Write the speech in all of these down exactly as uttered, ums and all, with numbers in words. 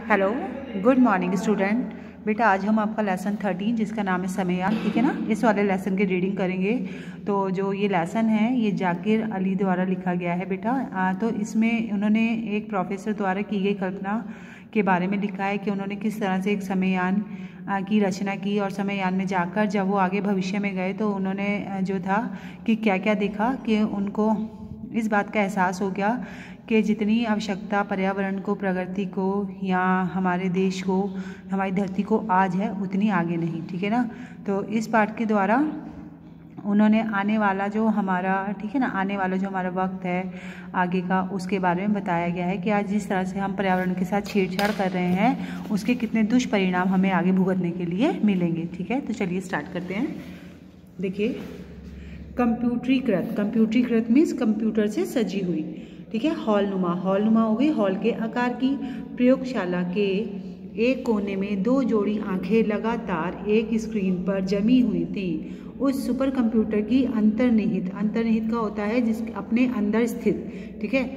Hello, good morning student. बेटा आज हम आपका लेसन थर्टीन जिसका नाम है समयान, ठीक है ना, इस वाले लेसन की रीडिंग करेंगे। तो जो ये लेसन है ये जाकिर अली द्वारा लिखा गया है बेटा। आ, तो इसमें उन्होंने एक प्रोफेसर द्वारा की गई कल्पना के बारे में लिखा है कि उन्होंने किस तरह से एक समयान की रचना की और समयान में जाकर जब वो आगे भविष्य में गए तो उन्होंने जो था कि क्या क्या देखा कि उनको इस बात का एहसास हो गया कि जितनी आवश्यकता पर्यावरण को, प्रकृति को या हमारे देश को, हमारी धरती को आज है उतनी आगे नहीं, ठीक है ना। तो इस पाठ के द्वारा उन्होंने आने वाला जो हमारा, ठीक है ना, आने वाला जो हमारा वक्त है आगे का उसके बारे में बताया गया है कि आज जिस तरह से हम पर्यावरण के साथ छेड़छाड़ कर रहे हैं उसके कितने दुष्परिणाम हमें आगे भुगतने के लिए मिलेंगे, ठीक है। तो चलिए स्टार्ट करते हैं। देखिए, कंप्यूटरीकृत, कंप्यूटरीकृत मीन्स कंप्यूटर से सजी हुई, ठीक है। हॉल नुमा, हॉल नुमा हो गई हॉल के आकार की। प्रयोगशाला के एक कोने में दो जोड़ी आंखें लगातार एक स्क्रीन पर जमी हुई थी। उस सुपर कंप्यूटर की अंतर्निहित, अंतर्निहित का होता है जिस अपने अंदर स्थित, ठीक है।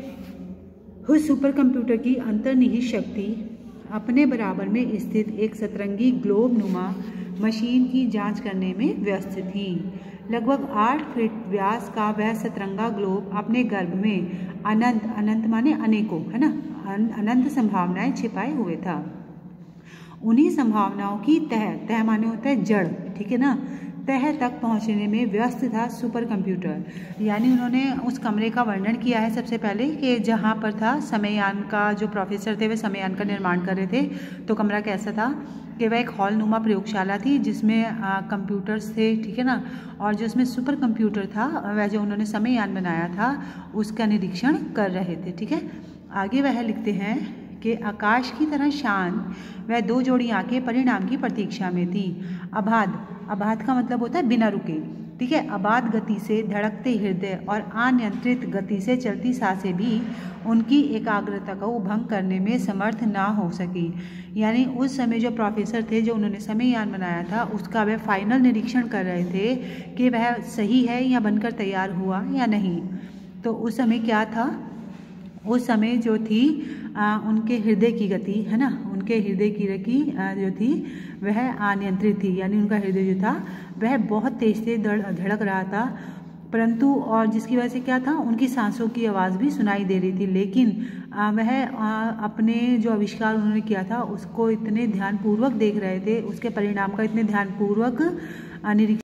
उस सुपर कंप्यूटर की अंतर्निहित शक्ति अपने बराबर में स्थित एक सतरंगी ग्लोब नुमा मशीन की जांच करने में व्यस्त थी। लगभग आठ फीट व्यास का वह सतरंगा ग्लोब अपने गर्भ में अनंत, अनंत माने अनेकों, है ना, अनंत संभावनाएं छिपाए हुए था। उन्हीं संभावनाओं की तह, तह माने होता है जड़, ठीक है ना, तह तक पहुंचने में व्यस्त था सुपर कंप्यूटर। यानी उन्होंने उस कमरे का वर्णन किया है सबसे पहले कि जहां पर था समयान का, जो प्रोफेसर थे वे समयान का निर्माण कर रहे थे। तो कमरा कैसा था कि वह एक हॉल नुमा प्रयोगशाला थी जिसमें कंप्यूटर्स थे, ठीक है ना, और जो उसमें सुपर कंप्यूटर था वह जो उन्होंने समयान बनाया था उसका निरीक्षण कर रहे थे, ठीक है। आगे वह लिखते हैं कि आकाश की तरह शांत वह दो जोड़ी आंखें परिणाम की प्रतीक्षा में थी। अबाध, अबाध का मतलब होता है बिना रुके, ठीक है। अबाध गति से धड़कते हृदय और अनियंत्रित गति से चलती सांसें भी उनकी एकाग्रता को भंग करने में समर्थ ना हो सकी। यानी उस समय जो प्रोफेसर थे, जो उन्होंने समयान बनाया था, उसका वह फाइनल निरीक्षण कर रहे थे कि वह सही है या बनकर तैयार हुआ या नहीं। तो उस समय क्या था, उस समय जो थी आ, उनके हृदय की गति, है ना, उनके हृदय की गति जो थी वह अनियंत्रित थी। यानी उनका हृदय जो था वह बहुत तेज से धड़क रहा था, परंतु और जिसकी वजह से क्या था, उनकी सांसों की आवाज़ भी सुनाई दे रही थी। लेकिन आ, वह आ, अपने जो आविष्कार उन्होंने किया था उसको इतने ध्यानपूर्वक देख रहे थे, उसके परिणाम का इतने ध्यानपूर्वक निरीक्षण